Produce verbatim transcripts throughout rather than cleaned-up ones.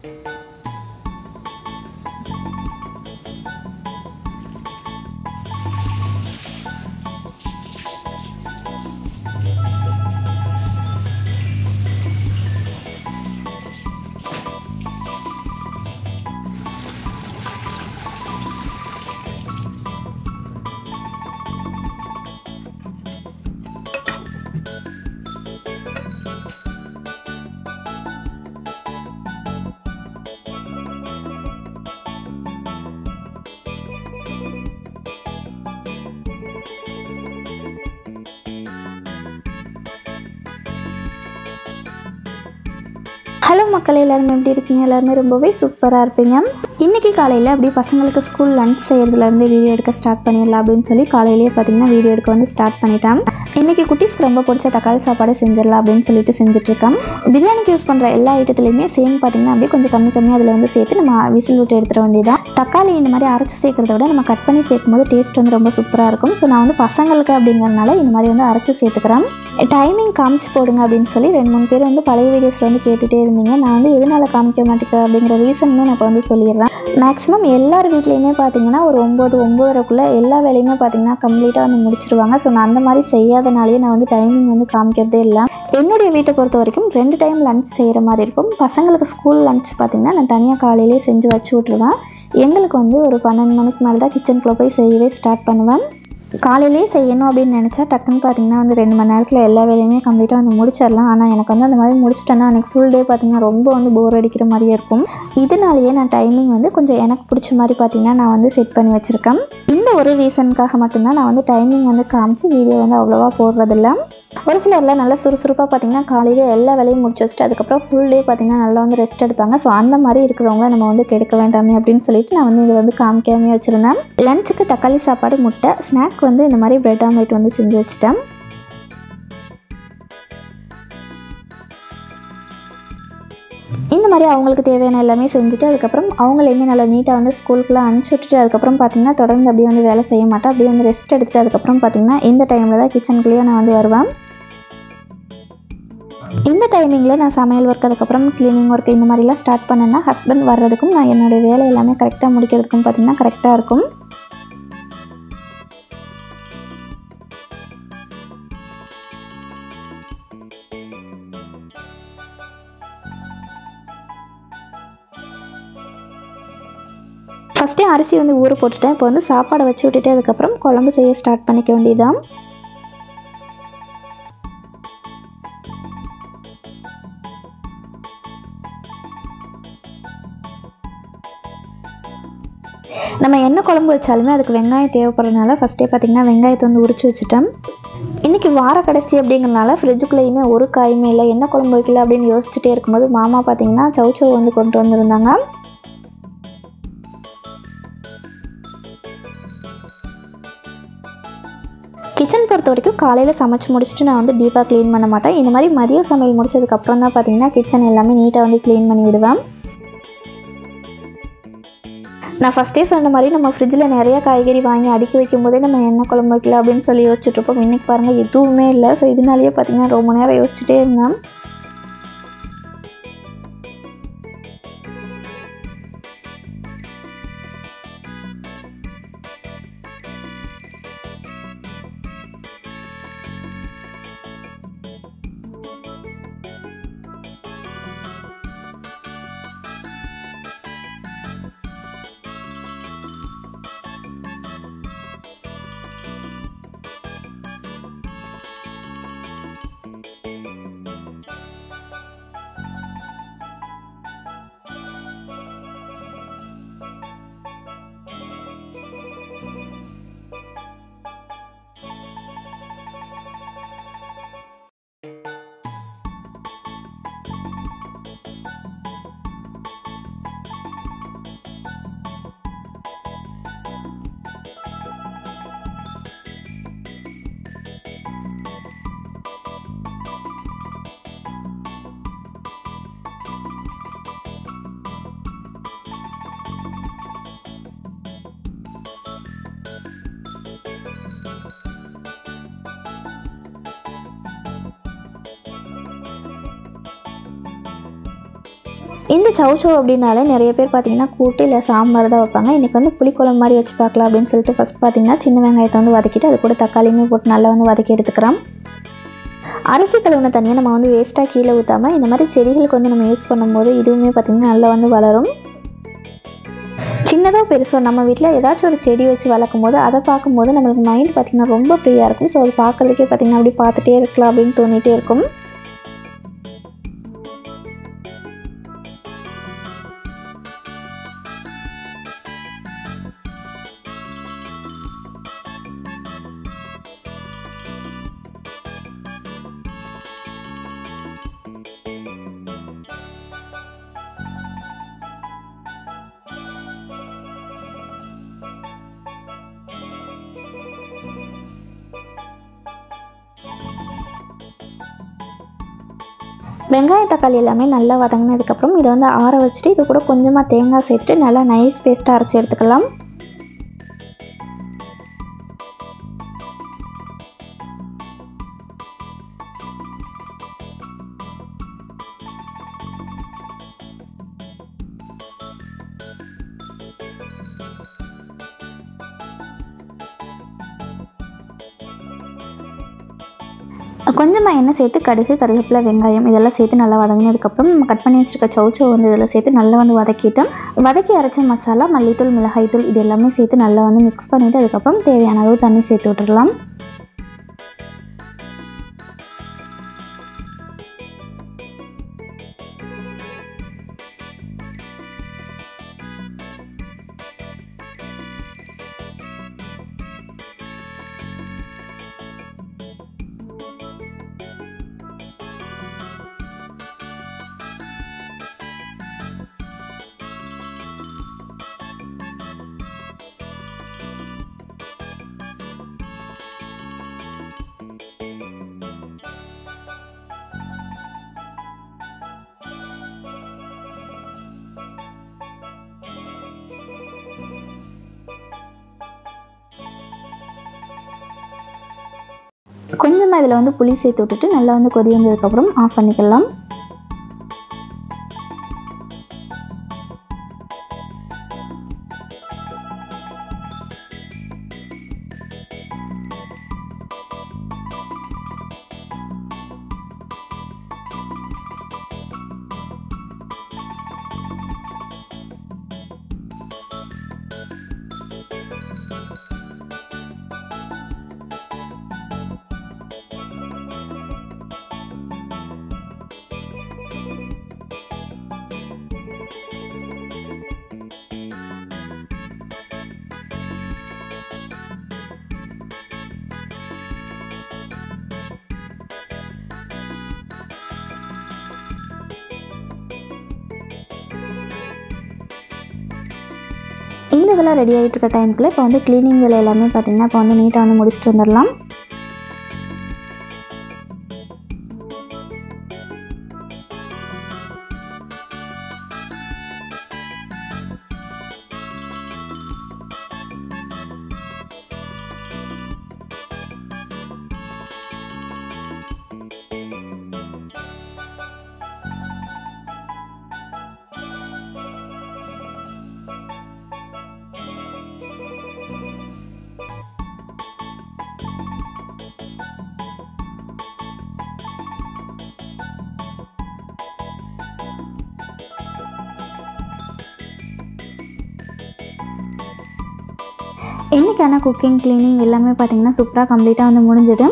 Hello மக்களே, எல்லாரும் எப்படி இருக்கீங்க? எல்லாருமே ரொம்பவே சூப்பராக இருப்பீங்க. இன்றைக்கி காலையில் அப்படி பசங்களுக்கு ஸ்கூல் லஞ்ச் செய்கிறதுலேருந்து வீடியோ எடுக்க ஸ்டார்ட் பண்ணிடலாம் அப்படின்னு சொல்லி காலையிலேயே பார்த்திங்கன்னா வீடியோ எடுக்க வந்து ஸ்டார்ட் பண்ணிட்டேன். இன்றைக்கி குட்டீஸ்க்கு ரொம்ப பிடிச்ச தக்காளி சாப்பாடு செஞ்சிடலாம் அப்படின்னு சொல்லிட்டு செஞ்சுட்ருக்கேன். பிரியாணிக்கு யூஸ் பண்ணுற எல்லா ஐட்டத்துலையுமே சேம் பார்த்திங்கன்னா அப்படியே கொஞ்சம் கம்மி கம்மியாக அதில் வந்து சேர்த்து நம்ம விசில் விட்டு எடுத்துட வேண்டியதான். தக்காளி இந்த மாதிரி அரைச்சி சேர்க்குறத விட நம்ம கட் பண்ணி சேர்க்கும்போது டேஸ்ட் வந்து ரொம்ப சூப்பராக இருக்கும். ஸோ நான் வந்து பசங்களுக்கு அப்படிங்கிறதுனால இந்த மாதிரி வந்து அரைச்சி சேர்த்துக்கிறேன். டைமிங் காமிச்சு போடுங்க அப்படின்னு சொல்லி ரெண்டு மூணு பேர் வந்து பழைய வீடியோஸில் வந்து கேட்டுகிட்டே இருந்தீங்க. நான் வந்து எதனால் காமிக்க மாட்டேன் அப்படிங்கிற ரீசனுமே நான் இப்போ வந்து சொல்லிடுறேன். மேக்ஸிமம் எல்லார் வீட்லேயுமே பார்த்தீங்கன்னா ஒரு ஒம்பது ஒம்பதரைக்குள்ளே எல்லா வேலையுமே பார்த்தீங்கன்னா கம்ப்ளீட்டாக வந்து முடிச்சிருவாங்க. ஸோ நான் அந்த மாதிரி செய்யாதனாலேயே நான் வந்து டைமிங் வந்து காமிக்கிறதே இல்லை. என்னுடைய வீட்டை பொறுத்த வரைக்கும் ரெண்டு டைம் லஞ்ச் செய்கிற மாதிரி இருக்கும். பசங்களுக்கு ஸ்கூல் லஞ்ச் பார்த்திங்கன்னா நான் தனியாக காலையிலேயே செஞ்சு வச்சு விட்ருவேன். எங்களுக்கு வந்து ஒரு பன்னெண்டு மணிக்கு மேலே தான் கிச்சனுக்குள்ளே போய் செய்யவே ஸ்டார்ட் பண்ணுவேன். காலையிலே செய்யணும் அப்படின்னு நினச்சா டக்குன்னு பார்த்திங்கன்னா வந்து ரெண்டு மணி நேரத்தில் எல்லா வேலையுமே கம்ப்ளீட்டாக வந்து முடிச்சிடலாம். ஆனால் எனக்கு வந்து அந்த மாதிரி முடிச்சிட்டேன்னா எனக்கு ஃபுல் டே பார்த்திங்கன்னா ரொம்ப வந்து போர் அடிக்கிற மாதிரியே இருக்கும். இதனாலேயே நான் டைமிங் வந்து கொஞ்சம் எனக்கு பிடிச்ச மாதிரி பார்த்திங்கன்னா நான் வந்து செட் பண்ணி வச்சுருக்கேன். இந்த ஒரு ரீசனுக்காக மட்டும்தான் நான் வந்து டைமிங் வந்து காமிச்சு வீடியோ வந்து அவ்வளோவா போடுறதில்ல. ஒரு சிலரில் நல்லா சுறுசுறுப்பாக பார்த்திங்கன்னா காலையிலே எல்லா வேலையும் முடிச்சு வச்சுட்டு அதுக்கப்புறம் ஃபுல் டே பார்த்திங்கன்னா நல்லா வந்து ரெஸ்ட் எடுப்பாங்க. ஸோ அந்த மாதிரி இருக்கிறவங்க நம்ம வந்து கெடுக்க வேண்டாமே அப்படின்னு சொல்லிட்டு நான் வந்து இதை வந்து காமிக்காமே வச்சுருந்தேன். லஞ்சுக்கு தக்காளி சாப்பாடு, முட்டை, ஸ்நாக் வந்து இந்த மாதிரி பிரெட் ஆம்லேட் வந்து செஞ்சு வச்சுட்டேன். இந்த மாதிரி அவங்களுக்கு தேவையான எல்லாமே செஞ்சுட்டு அதுக்கப்புறம் அவங்களையுமே நல்லா நீட்டாக வந்து ஸ்கூலுக்குலாம் அனுப்பிச்சி விட்டுட்டு அதுக்கப்புறம் பார்த்திங்கன்னா தொடர்ந்து அப்படியே வந்து வேலை செய்ய மாட்டேன். அப்படியே வந்து ரெஸ்ட் எடுத்துட்டு அதுக்கப்புறம் பார்த்திங்கன்னா இந்த டைமில் தான் கிச்சனுக்குள்ளேயே நான் வந்து வருவேன். இந்த டைமிங்கில் நான் சமையல் ஒர்க் அதுக்கப்புறம் க்ளீனிங் ஒர்க் இந்த மாதிரிலாம் ஸ்டார்ட் பண்ணேன்னா ஹஸ்பண்ட் வர்றதுக்கும் நான் என்னுடைய வேலை எல்லாமே கரெக்டாக முடிக்கிறதுக்கும் பார்த்திங்கன்னா கரெக்டாக இருக்கும். ஃபஸ்ட்டே அரிசி வந்து ஊற போட்டுட்டேன். இப்போ வந்து சாப்பாடை வச்சு விட்டுட்டு அதுக்கப்புறம் குழம்பு செய்ய ஸ்டார்ட் பண்ணிக்க வேண்டியதுதான். நம்ம என்ன குழம்பு வச்சாலுமே அதுக்கு வெங்காயம் தேவைப்படுறதுனால ஃபஸ்ட்டே பார்த்திங்கன்னா வெங்காயத்தை வந்து உரிச்சு வச்சுட்டேன். இன்றைக்கி வார கடைசி அப்படிங்கிறனால ஃப்ரிட்ஜுக்குள்ளேயுமே ஒரு காயுமே இல்லை. என்ன குழம்பு வைக்கல அப்படின்னு யோசிச்சுட்டே இருக்கும்போது மாமா பார்த்திங்கன்னா சௌச்சௌ வந்து கொண்டு வந்திருந்தாங்க. கிச்சன் பொறுத்த வரைக்கும் காலையில் சமைச்சு முடிச்சுட்டு நான் வந்து டீப்பாக க்ளீன் பண்ண மாட்டேன். இந்த மாதிரி மதிய சமையல் முடிச்சதுக்கப்புறம் தான் பார்த்திங்கன்னா கிச்சன் எல்லாமே நீட்டாக வந்து க்ளீன் பண்ணி விடுவேன். நான் ஃபஸ்ட்டே சொன்ன மாதிரி நம்ம ஃப்ரிட்ஜில் நிறைய காய்கறி வாங்கி அடுக்கி வைக்கும் போதே நம்ம என்ன குழம்பு வைக்கல அப்படின்னு சொல்லி யோசிச்சுட்ருப்போம். இன்றைக்கி பாருங்கள் எதுவுமே இல்லை. ஸோ இதனாலேயே பார்த்திங்கன்னா ரொம்ப நேரம் யோசிச்சுட்டே இருந்தேன். இந்த சௌச்சோ அப்படின்னாலே நிறைய பேர் பார்த்தீங்கன்னா கூட்டு இல்லை சாம்பார் தான் வைப்பாங்க. இன்றைக்கி வந்து புளிக்குழம்பு மாதிரி வச்சு பார்க்கலாம் அப்படின்னு சொல்லிட்டு ஃபஸ்ட் பார்த்தீங்கன்னா சின்ன வெங்காயத்தை வந்து வதக்கிட்டு அது கூட தக்காளியுமே போட்டு நல்லா வந்து வதக்கி எடுத்துக்கிறோம். அரிசி கழுவின தண்ணியை நம்ம வந்து வேஸ்ட்டாக கீழே ஊற்றாமல் இந்த மாதிரி செடிகளுக்கு வந்து நம்ம யூஸ் பண்ணும்போது இதுவுமே பார்த்திங்கன்னா நல்லா வந்து வளரும். சின்னதாக பெருசோ நம்ம வீட்டில் ஏதாச்சும் ஒரு செடி வச்சு வளர்க்கும் போது அதை பார்க்கும்போது நம்மளுக்கு மைண்ட் பார்த்திங்கன்னா ரொம்ப ஃப்ரீயாக இருக்கும். ஸோ அது பார்க்குறதுக்கே பார்த்திங்கன்னா அப்படி பார்த்துட்டே இருக்கலாம் அப்படின்னு தோணிகிட்டே இருக்கும். வெங்காய தக்காளி எல்லாமே நல்லா வதங்கினதுக்கப்புறம் இதை வந்து ஆற வச்சுட்டு இது கூட கொஞ்சமாக தேங்காய் சேர்த்துட்டு நல்லா நைஸ் பேஸ்ட்டாக அரைச்சி எடுத்துக்கலாம். கொஞ்சமாக எண்ணெய் சேர்த்து கடுகு கருவேப்பிலை வெங்காயம் இதெல்லாம் சேர்த்து நல்லா வதங்கினதுக்கப்புறம் நம்ம கட் பண்ணி வச்சுருக்க சௌச்சோ வந்து இதில் சேர்த்து நல்லா வந்து வதக்கிட்டோம். வதக்கி அரைச்ச மசாலா மல்லித்தூள் மிளகாய்த்தூள் இது எல்லாமே சேர்த்து நல்லா வந்து மிக்ஸ் பண்ணிவிட்டு அதுக்கப்புறம் தேவையான அளவு தண்ணி சேர்த்து விட்டுடலாம். கொஞ்சமாக இதில் வந்து புளி சேர்த்து விட்டுட்டு நல்லா வந்து கொதி வந்ததுக்கப்புறம் ஆஃப் பண்ணிக்கலாம். இந்த இதெல்லாம் ரெடி ஆகிட்டு இருக்க டைமுக்குள்ளே இப்போ வந்து க்ளீனிங் வேலை எல்லாமே பார்த்திங்கன்னா இப்போ வந்து நீட்டாக வந்து முடிச்சுட்டு வந்துடலாம். இன்றைக்கான குக்கிங் க்ளீனிங் எல்லாமே பார்த்திங்கன்னா சூப்பராக கம்ப்ளீட்டாக வந்து முடிஞ்சது.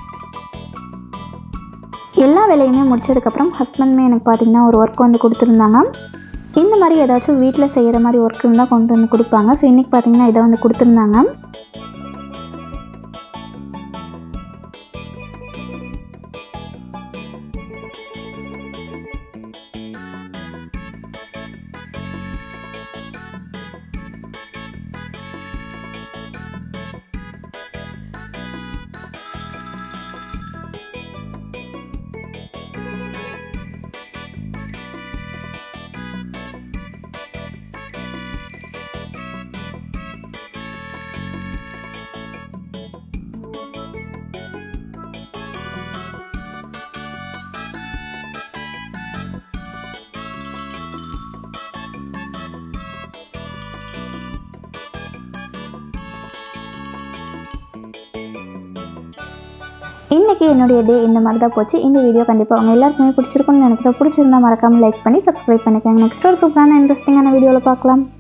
எல்லா வேலையுமே முடிச்சதுக்கப்புறம் ஹஸ்பண்டுமே எனக்கு பார்த்திங்கன்னா ஒரு ஒர்க் வந்து கொடுத்துருந்தாங்க. இந்த மாதிரி ஏதாச்சும் வீட்டில் செய்கிற மாதிரி ஒர்க் இருந்தால் கொண்டு வந்து கொடுப்பாங்க. ஸோ இன்றைக்கி பார்த்திங்கன்னா இதை வந்து கொடுத்துருந்தாங்க. இன்றைக்கி என்னுடைய டே இந்த மாதிரி தான் போச்சு. இந்த வீடியோ கண்டிப்பாக அவங்க எல்லாருக்குமே பிடிச்சிருக்குன்னு நினைக்கிறேன். பிடிச்சிருந்தா மறக்காமல் லைக் பண்ணி சப்ஸ்கிரைப் பண்ணிக்கோங்க. நெக்ஸ்ட் ஒரு சூப்பரான இன்ட்ரெஸ்டிங்கான வீடியோவில் பார்க்கலாம்.